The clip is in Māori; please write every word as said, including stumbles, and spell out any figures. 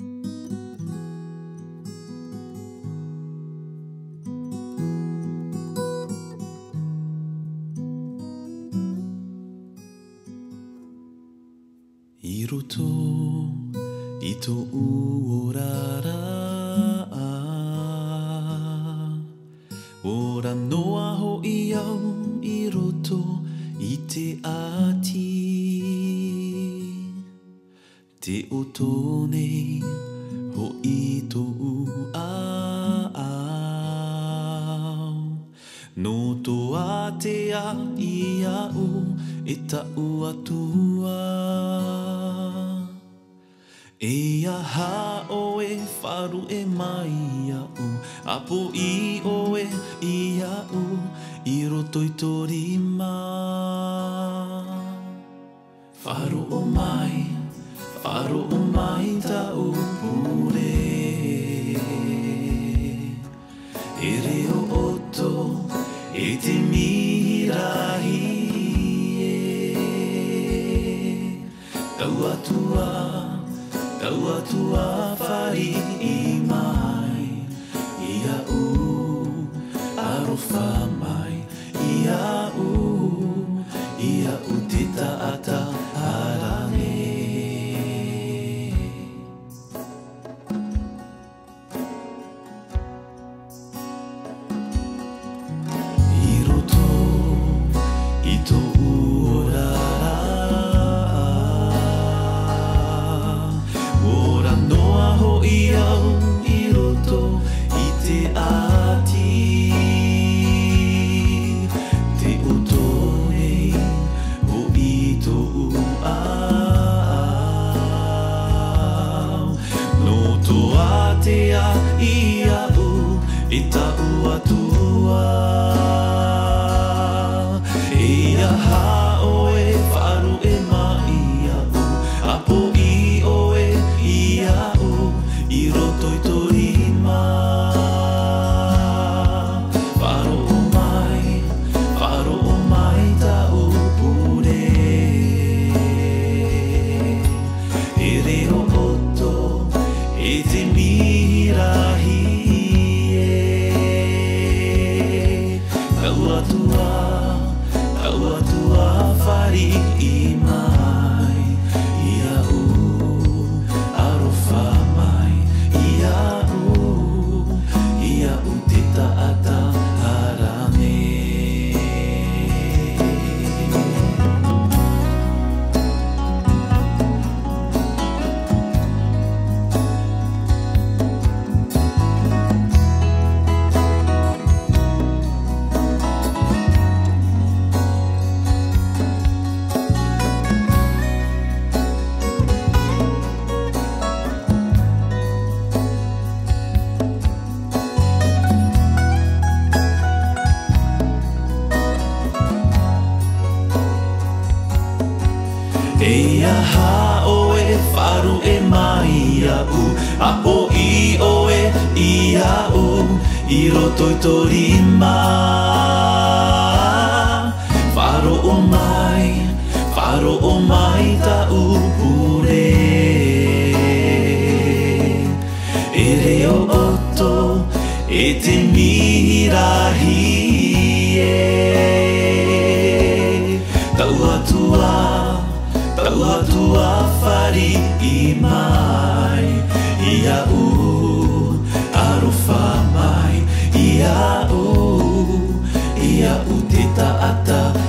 I roto i tō uorara ora noa ho i au i roto i te ati te o tōnei ho i tō au no tō atea i au e tau atua e aha o e wharu e mai au apo i o e i au i roto i tō rima wharu o mai wharu o mai tau pure e reo oto e te mirahi tau atua tau atua whari i mai i au arofa mai i au i au te taata arane i roto i tō uorara ora noa ho i au i roto i te ati te o tōnei ho i tō au no tō atea i au e tau atua e aha o e wharu e mai au apo i o e i au i roto i tō rima wharo o mai wharo o mai tau pure e reo oto e te mirahi tau atua tau atua whari i mai i au arofa mai i au i au te taata arane e aha o e wharu e mai au apo i o e i au i roto i tō rima wharo o mai wharo o mai tau pure e reo oto e te mirahi tau atua tau atua whari i mai i au arofa mai i au i au te taata